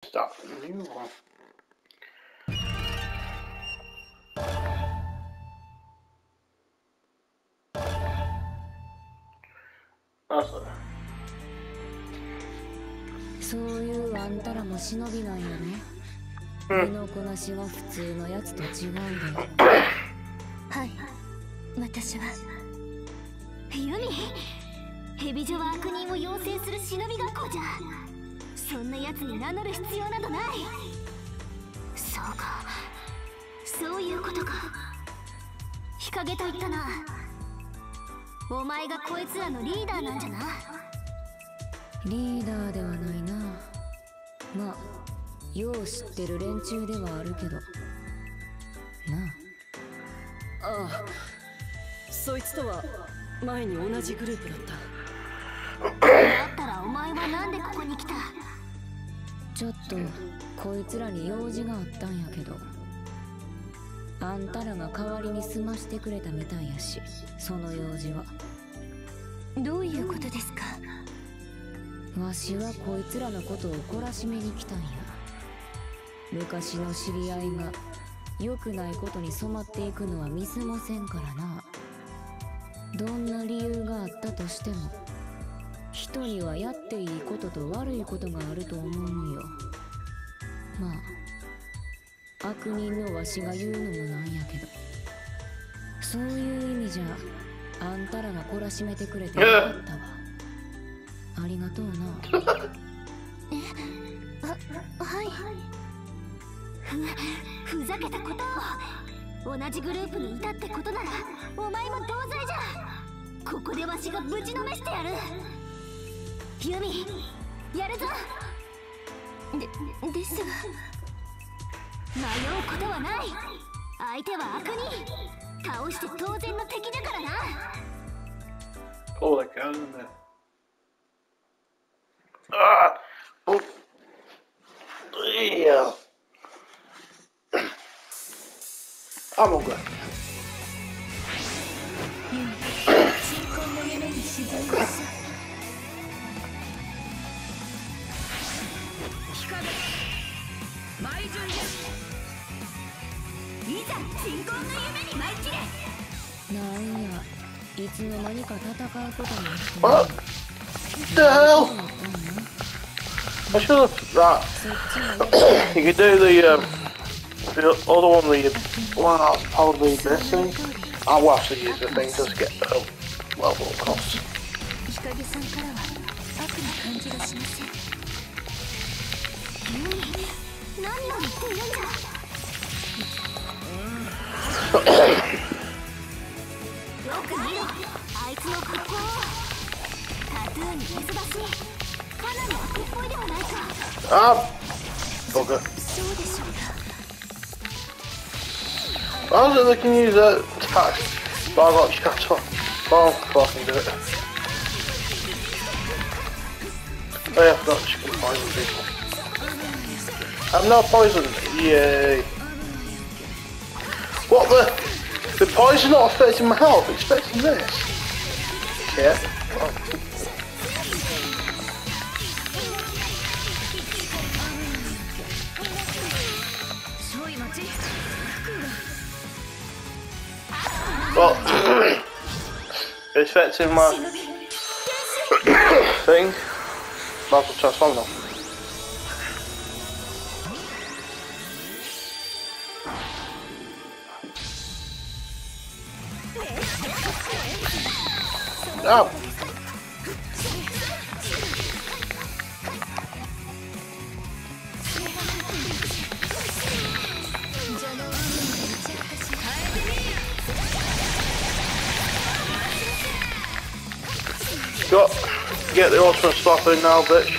start a new one. That's it. そういうあんたらも忍びなんやね。身のこなしは普通のやつと違うんだよ。 はい、私はユミ。蛇女は悪人を養成する忍び学校じゃ。そんなやつに名乗る必要などない。そうか、そういうことか。日陰と言ったな。お前がこいつらのリーダーなんじゃな。 リーダーではないな。まあよう知ってる連中ではあるけどな。 ああ、そいつとは前に同じグループだった。 だったらお前はなんでここに来た。 ちょっとこいつらに用事があったんやけど、あんたらが代わりに済ましてくれたみたいやし、その用事は。 どういうことですか。 わしはこいつらのことを懲らしめに来たんや。昔の知り合いが良くないことに染まっていくのは見過ごせんからな。どんな理由があったとしても、人にはやっていいことと悪いことがあると思うんよ。まあ悪人のわしが言うのもなんやけど、そういう意味じゃあんたらが懲らしめてくれてよかったわ。ありがとうな。 はい。ふざけたことを。同じグループにいたってことならお前も同罪じゃ。ここでわしがぶちのめしてやる。ユミ、やるぞ。ですが迷うことはない。相手は悪人。倒して当然の敵だからな。 Oh, that guy's in there. Ah! Oh. Yeah. I'm all good. 新婚の夢に沈みました。光舞い順です。いざ新婚の夢に舞い切れ。 なんや、いつの間にか戦うことになって What the hell? I should have that. You could do the other one, the one that's probably missing. I will actually use the thing to get level across. 日陰さんからは悪な感じがしません。ユミ、何を言っているんだ。よく見ろ、あいつの格好を。タトゥーに水出し、かなり悪っぽいではないか。 Ah! Bugger. そうでしょうか。 I was they can use that attack, but I got shot off. Oh, fucking do it. Oh yeah, I forgot she can poison people. I'm not poisoned. Yay. What the poison not affecting my health, it's affecting this. Yeah. Well, it's affecting my thing. Might as well transform now. Oh. Got get the ultimate stop in now, bitch.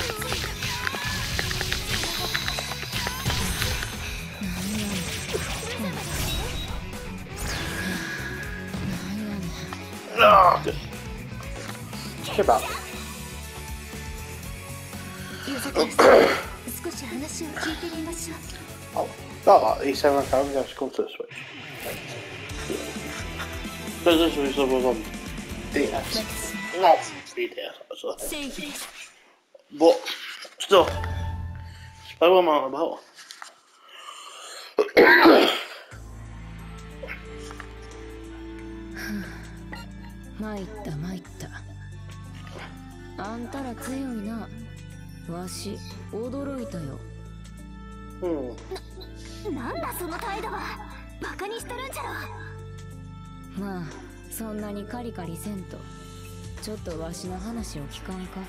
Ah, just skip out. 少し話を聞いてみましょう。 Oh, got that E7 account, I'm going to come to the Switch. Because this was on DS. Not 3DS, actually. But, still, What am I on about? 参った参った。あんたら強いな。わし驚いたよ。 なんだその態度は。バカにしとるんじゃろ。 まあそんなにカリカリせんと。ちょっとわしの話を聞かんか。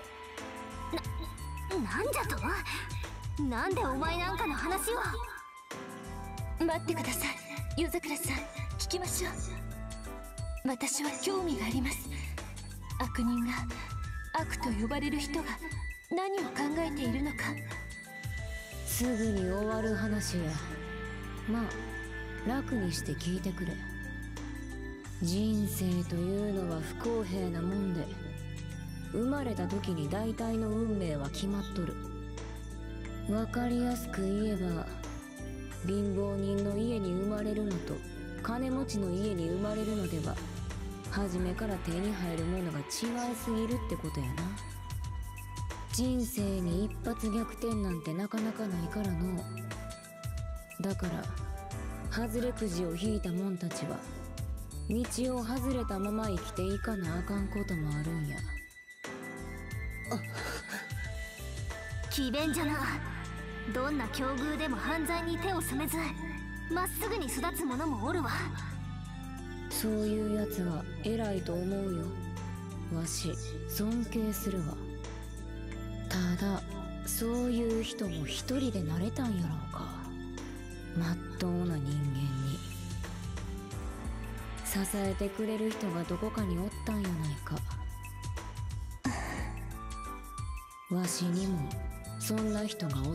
なんじゃと。なんでお前なんかの話を。待ってください夜桜さん、聞きましょう。私は興味があります。悪人が、悪と呼ばれる人が何を考えているのか。 すぐに終わる話や。まあ楽にして聞いてくれ。人生というのは不公平なもんで、生まれた時に大体の運命は決まっとる。わかりやすく言えば、貧乏人の家に生まれるのと金持ちの家に生まれるのでは初めから手に入るものが違いすぎるってことやな。人生に一発逆転なんてなかなかないからの。だから外れくじを引いたもんたちは道を外れたまま生きていかなあかんこともあるんや。 詭弁じゃな。どんな境遇でも犯罪に手を染めずまっすぐに育つ者もおるわ。 そういうやつは偉いと思うよ。わし尊敬するわ。ただそういう人も一人でなれたんやろうか。まっとうな人間に支えてくれる人がどこかにおったんやないか。わしにもそんな人がおった。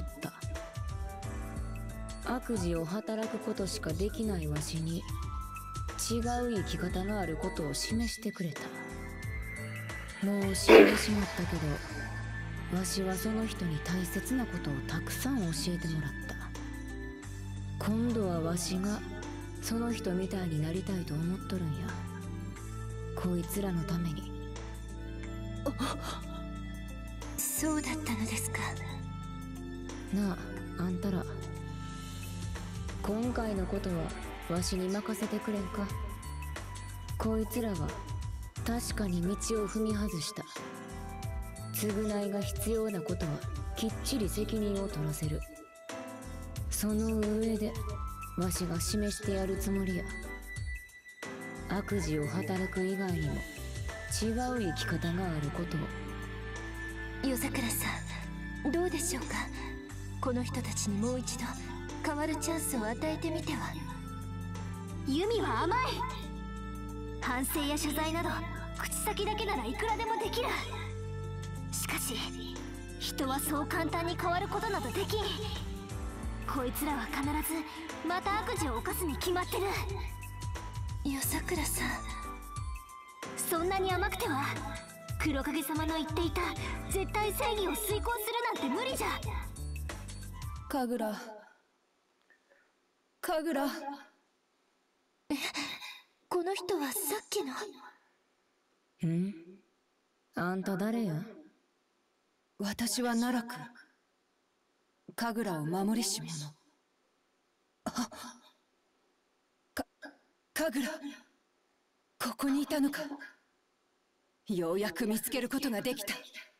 悪事を働くことしかできないわしに違う生き方があることを示してくれた。もう死んでしまったけど、わしはその人に大切なことをたくさん教えてもらった。今度はわしがその人みたいになりたいと思っとるんや。こいつらのために。 そうだったのですか。 なあ、あんたら今回のことはわしに任せてくれんか。こいつらは確かに道を踏み外した。償いが必要なことはきっちり責任を取らせる。その上でわしが示してやるつもりや。悪事を働く以外にも違う生き方があることを。 夜桜さん、どうでしょうか。この人たちにもう一度変わるチャンスを与えてみては。ユミは甘い。反省や謝罪など口先だけならいくらでもできる。しかし人はそう簡単に変わることなどできん。こいつらは必ずまた悪事を犯すに決まってる。夜桜さん、そんなに甘くては黒影様の言っていた絶対正義を遂行するなんて無理じゃ。 神楽、神楽。 この人はさっきの。 ん？あんた誰や？ 私は奈落、神楽を守りし者。神楽、ここにいたのか。ようやく見つけることができた。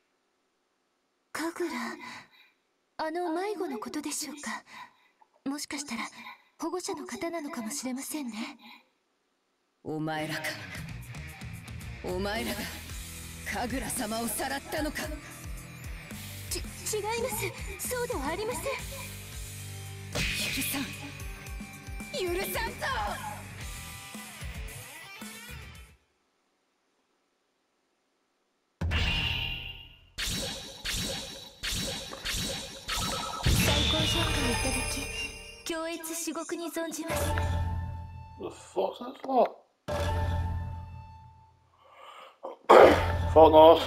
神楽、あの迷子のことでしょうか。もしかしたら保護者の方なのかもしれませんね。 お前らか。お前らが神楽様をさらったのか。 違います。そうではありません。 許さん、許さんぞ。 最高評価をいただき強越至極に存じます。 The fuck's that for? Fuck knows.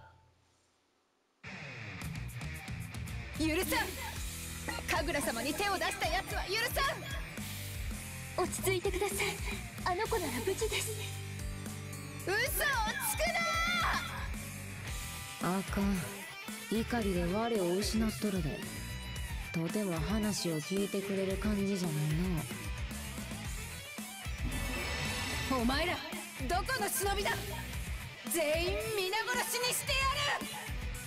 許さん。神楽様に手を出したやつは許さん。 落ち着いてください。あの子なら無事です。 嘘をつくな。 あかん。怒りで我を失っとるで。 とても話を聞いてくれる感じじゃないな。 お前らどこの忍びだ。全員皆殺しにしてやる。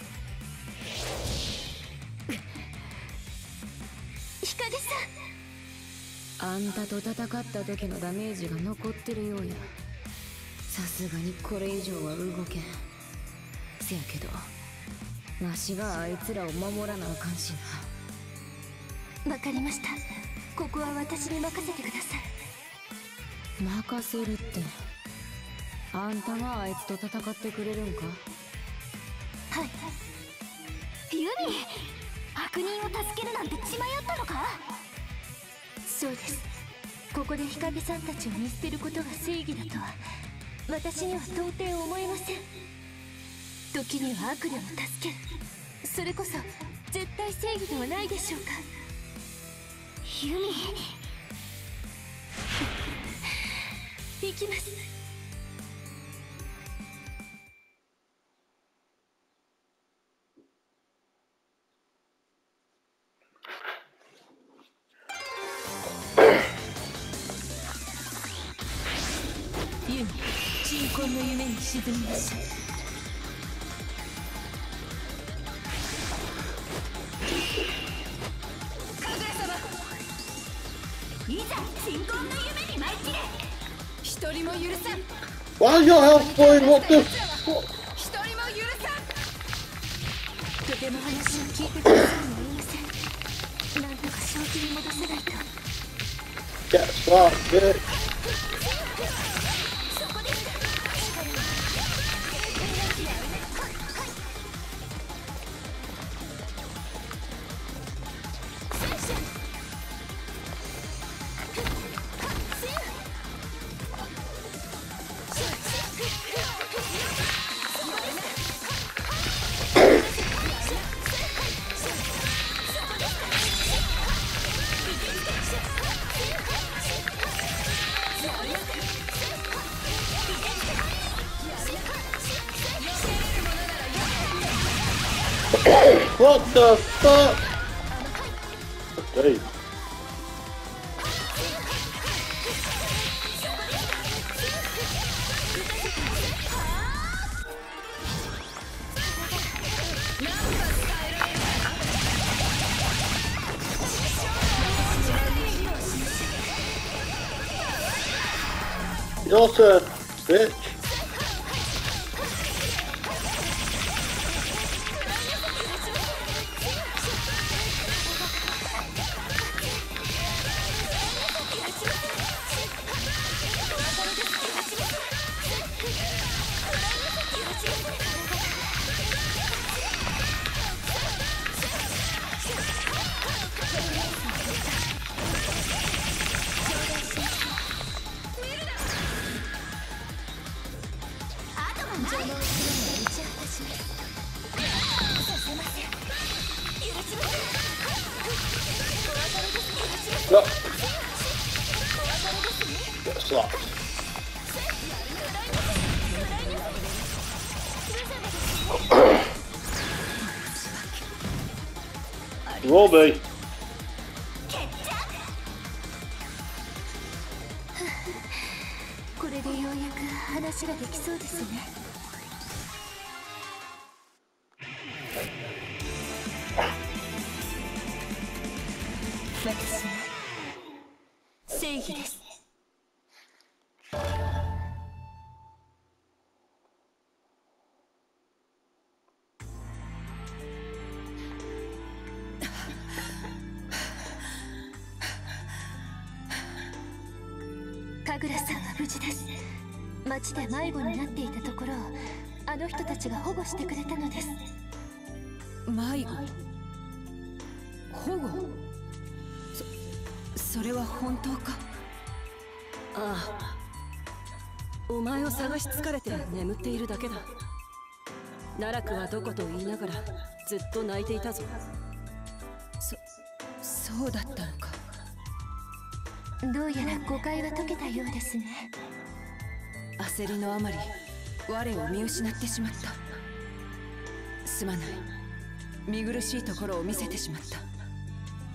日陰さん、 あんたと戦った時のダメージが残ってるようや。さすがにこれ以上は動けん。せやけどわしがあいつらを守らなあかんしわかりました。ここは私に任せてください。 な。任せるって、あんたがあいつと戦ってくれるんか？ はい。ユミ、悪人を助けるなんて血迷ったのか？そうです。ここで日陰さんたちを見捨てることが正義だとは私には到底思えません。時には悪でも助ける、それこそ絶対正義ではないでしょうか。ユミ行きます。ユミ、鎮魂の夢に沈みましょう。いざ鎮魂の夢に舞い切れ。 一人も許さん。 Why your health going? What the fuck? 一人も許さん。 とても話を聞いてくださるのはいません。なんとか正気に戻さないと。 Get started. そこです。 What the fuck? Dude. Your turn, bitch. No. Get slapped. Robbie. これでようやく話ができそうですね。私は正義です。神楽さんは無事です。町で迷子になっていたところをあの人たちが保護してくれたのです。 迷子？保護？それは本当か？ああ、お前を探し疲れて眠っているだけだ。奈落はどこと言いながらずっと泣いていたぞ。そうだったのか。 どうやら誤解は解けたようですね。 焦りのあまり我を見失ってしまった。すまない、見苦しいところを見せてしまった。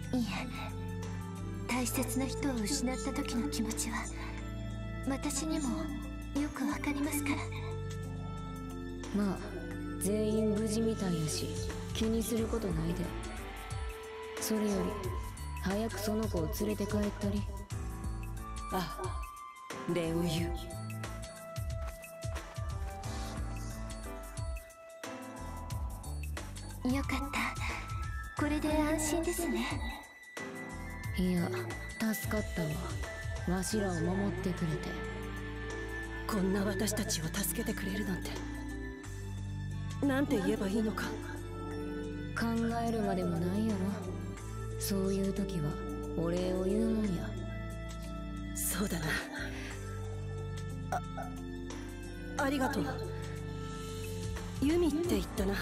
いえ、大切な人を失った時の気持ちは私にもよくわかりますから。 まあ全員無事みたいやし気にすることないで。それより早くその子を連れて帰ったり。 ああ、礼を言う。 よかった。これで安心ですね。 いや助かったわ、わしらを守ってくれて。 こんな私たちを助けてくれるなんて、なんて言えばいいのか。 考えるまでもないやろ。そういう時はお礼を言うもんや。 そうだな。ありがとう。ユミって言ったな。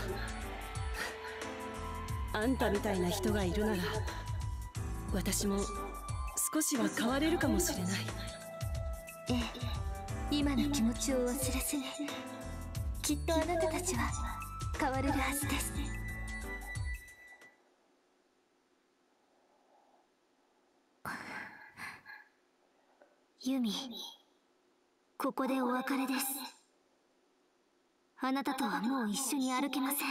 あんたみたいな人がいるなら私も少しは変われるかもしれない。 ええ、今の気持ちを忘れずに、きっとあなたたちは変われるはずです。ユミ、ここでお別れです。あなたとはもう一緒に歩けません。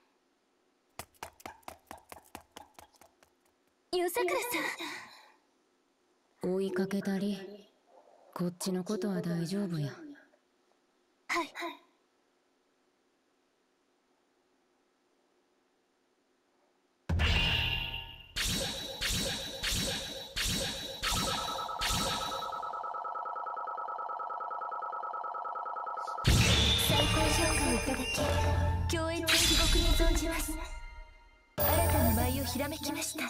夜桜さん。 追いかけたり、こっちのことは大丈夫や。 はい。最高評価をいただき、共演至極に存じます。新たな舞をひらめきました。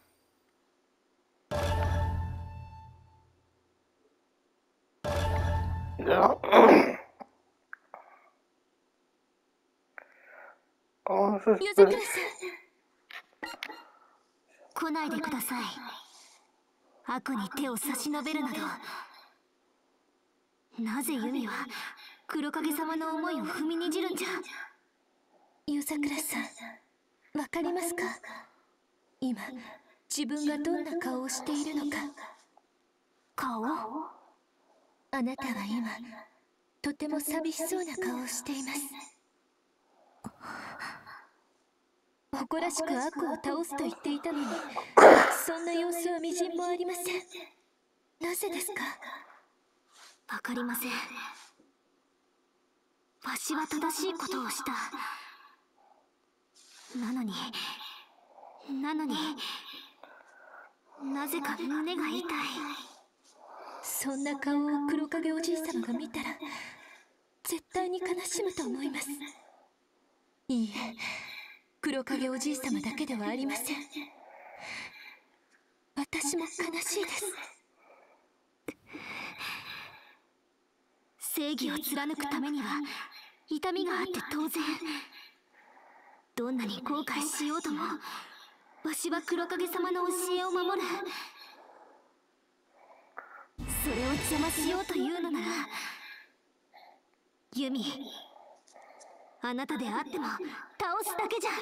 Ja. Oh, das 夜 ist 桜さん、来ないでください。悪に手を差し伸べるなど。なぜユミは黒影様の思いを踏みにじるんじゃ。夜桜さん、わかりますか？今自分がどんな顔をしているのか。顔？あなたは今とても寂しそうな顔をしています。誇らしく悪を倒すと言っていたのに、そんな様子はみじんもありません。なぜですか？わかりません。わしは正しいことをした。なのになぜか胸が痛い。そんな顔を黒影おじい様が見たら絶対に悲しむと思います。いいえ、黒影おじい様だけではありません。私も悲しいです。正義を貫くためには痛みがあって当然。どんなに後悔しようとも、わしは黒影様の教えを守る。それを邪魔しようというのなら、ユミ、あなたであっても倒すだけじゃ。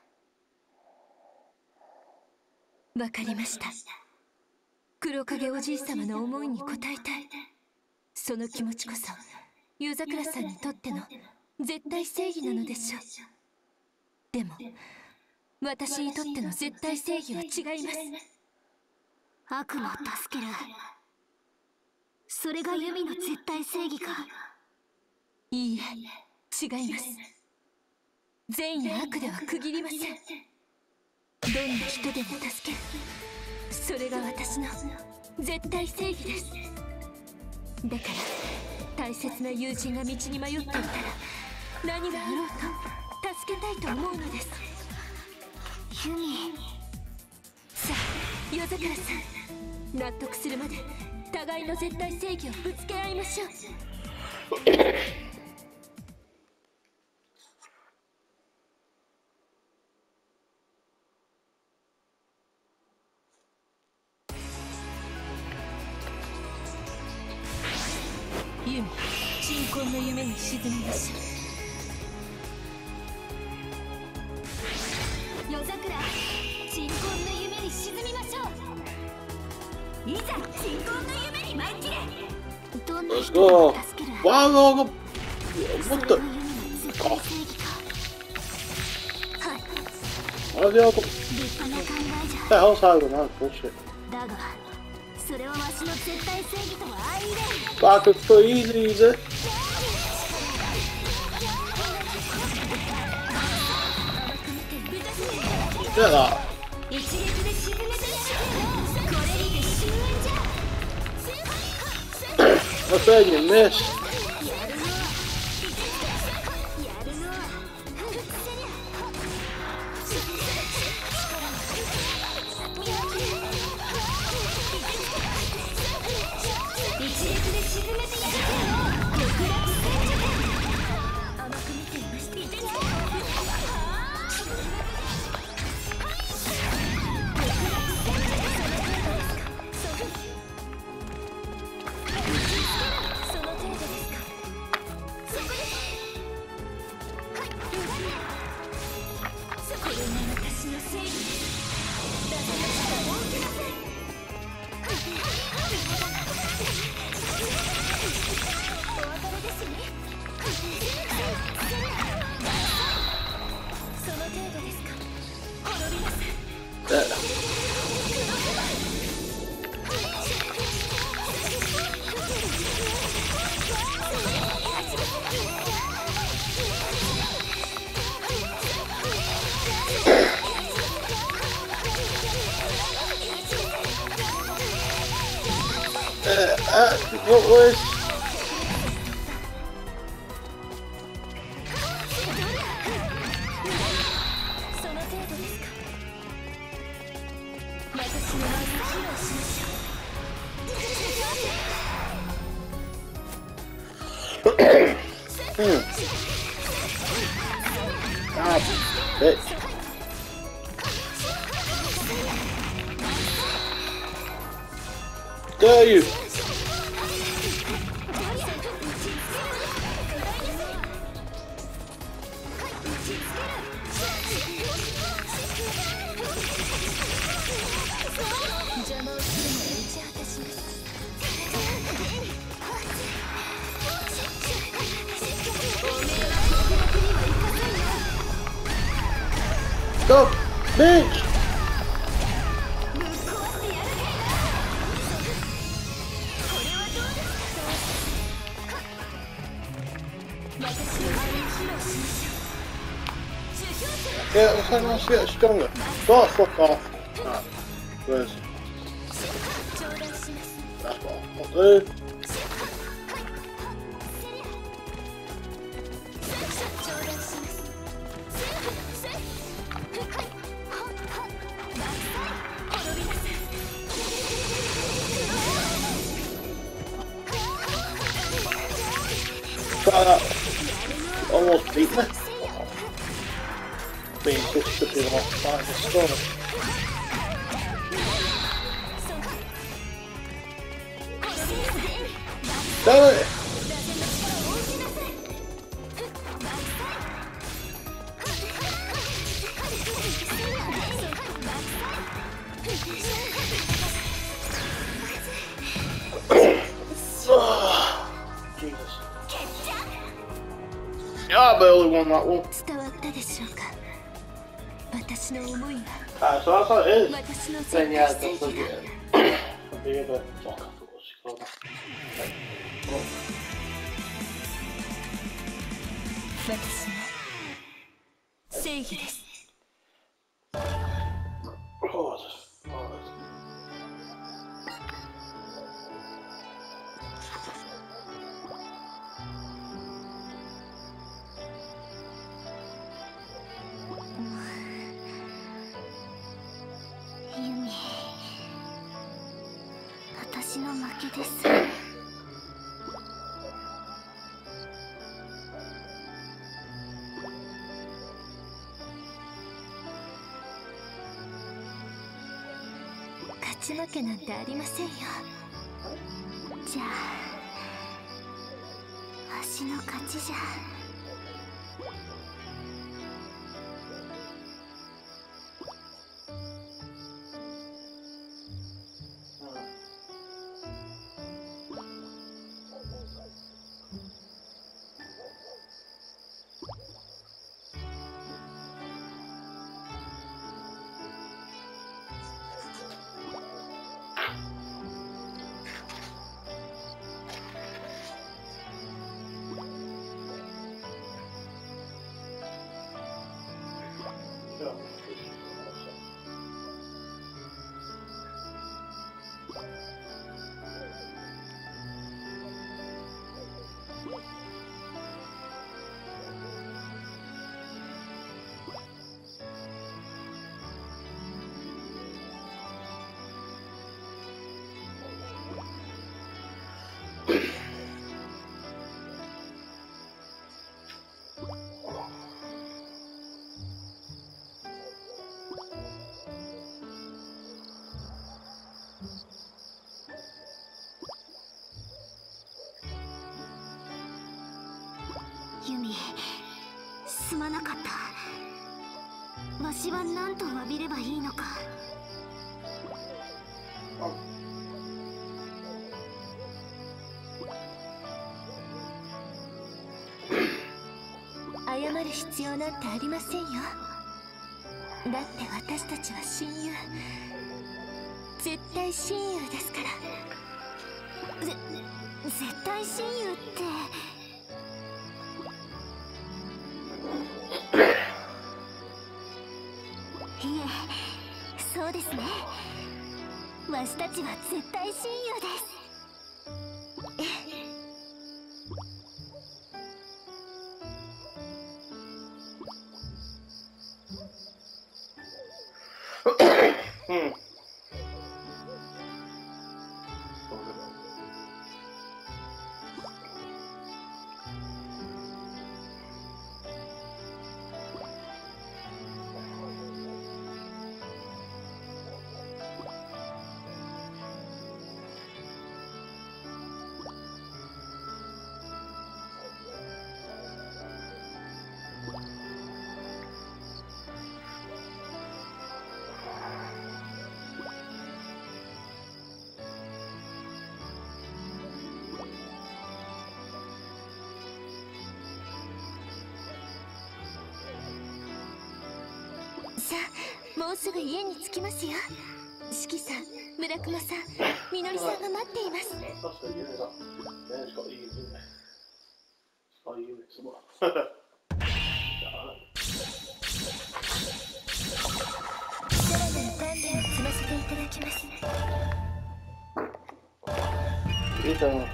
わかりました。黒影おじい様の思いに応えたい。その気持ちこそ夜桜さんにとっての絶対正義なのでしょう。でも私にとっての絶対正義は違います。悪も助ける、それがユミの絶対正義か。いいえ、違います。善や悪では区切りません。どんな人でも助ける、それが私の絶対正義です。だから大切な友人が道に迷っていたら、何があろうと助けたいと思うのです。ユミ。さあ夜桜さん、納得するまで互いの絶対正義をぶつけ合いましょう。ユミ、鎮魂の夢に沈みましょう。夜桜、鎮魂の夢に沈みましょう。 どんな Let's 人 go. を助ける Wow, wow, そ what れ the? がユミの絶対正義か。はい、 Why the hell? 立派な考えじ The hell's out of that bullshit? ゃ。だがそれはわしの絶対正義とは相入れん。 Back it so easy. やだ。 一撃で沈めてしまう。これにて終焉じゃ。 I said you missed. やるの一撃で沈めてやる。極楽戦場。甘く見ていました。その程度ですか。そこです。これが私の正義です。だから大きなせい。お別れですね。その程度ですか。滅びなさい。 What was? その程度ですか。私の前に披露しましょう。 Ah, bitch. Dare you? 邪魔をするなら打ち果たします。 Stop, bitch! ぶっ壊してやるけど。これはどうですか。私の前に披露しましょう。受賞者 Yeah, let's hang on, get stronger. Oh, fuck off. Alright, where's? 頂戴します。 That's what I'll do. 頂戴します。 滅びなさい。 Try that. Almost beat me. Being so stupid off fighting the storm. Damn it! Jesus. Yeah, I barely won that one. 伝わったでしょうか。私の思いは Alright, so that's how it is. 私の Then 絶 yeah, 対正 that's 義 like だ。 it. A bit of a fuck, I forgot what she called that. Right. 私の正義です。 Oh, just, oh, ユミ、私の負けです。勝ち負けなんてありませんよ。じゃあ、わしの勝ちじゃ。 I わしは何と詫びればいいのか。謝る必要なんてありませんよ。だって私たちは親友、絶対親友ですから。絶対親友って。いえ、そうですね。わしたちは絶対親友です。さあ、もうすぐ家に着きますよ。四季さん、村雲さん、みのりさんが待っています。 確かに夢だ。ね、しかもいい夢。あ、いい夢、すごい。 さらなる鍛錬を積ませていただきます。 いいじゃん。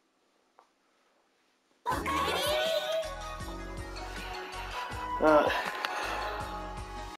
あ